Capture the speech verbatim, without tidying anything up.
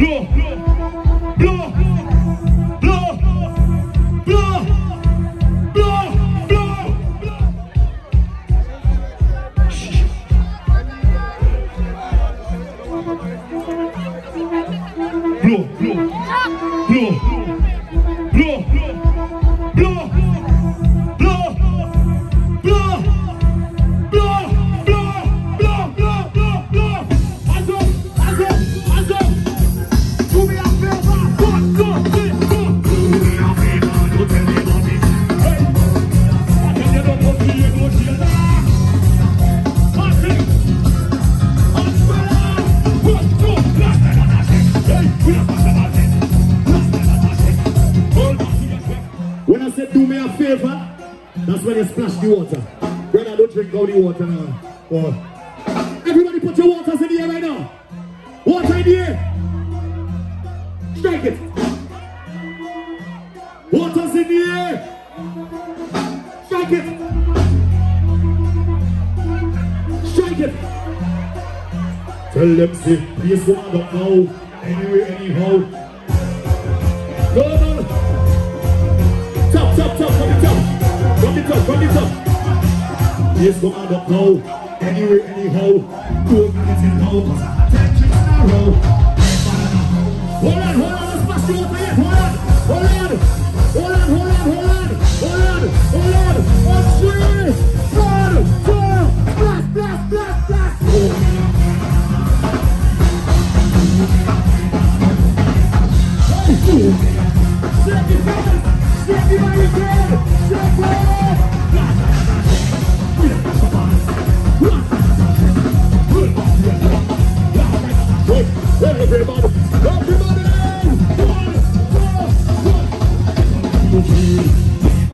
blow, blow, blow, blow, blow, blow, blow. Blow, blow, blow, blow, blow, blow, blow. When I said do me a favor, that's when you splash the water. When I don't drink all the water now. Oh. Everybody put your waters in the air right now. Water in the air. Strike it. Waters in the air. Strike it. Strike it. Tell them say, please go on up now. Anyway, anyhow. No, no, no. Top, top, top, from the top. From the top, from the top. Please go on up now. Anyway, anyhow. Two minutes in now. Cause I'm ten tricks in a row. Hold on, hold on. Let's pass the water yet. Hold on. Hold on. Hold on, hold on, hold on. Hold on, hold on. One, three, four, four. Blast, blast, blast, blast. Shake it, fellas! Shake it while you can! Shake it! Everybody! Everybody! One, two, one!